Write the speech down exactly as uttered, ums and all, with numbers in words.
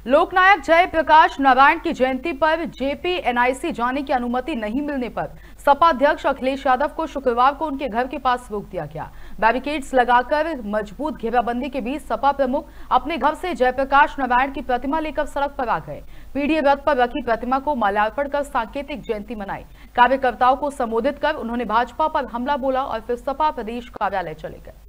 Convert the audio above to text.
लोकनायक जयप्रकाश नारायण की जयंती पर जेपीएनआईसी जाने की अनुमति नहीं मिलने पर सपा अध्यक्ष अखिलेश यादव को शुक्रवार को उनके घर के पास रोक दिया गया। बैरिकेड्स लगाकर मजबूत घेराबंदी के बीच सपा प्रमुख अपने घर से जयप्रकाश नारायण की प्रतिमा लेकर सड़क पर आ गए। पीढ़ी रथ पर रखी प्रतिमा को माल्यार्पण कर सांकेतिक जयंती मनाई। कार्यकर्ताओं को संबोधित कर उन्होंने भाजपा पर हमला बोला और फिर सपा प्रदेश कार्यालय चले गए।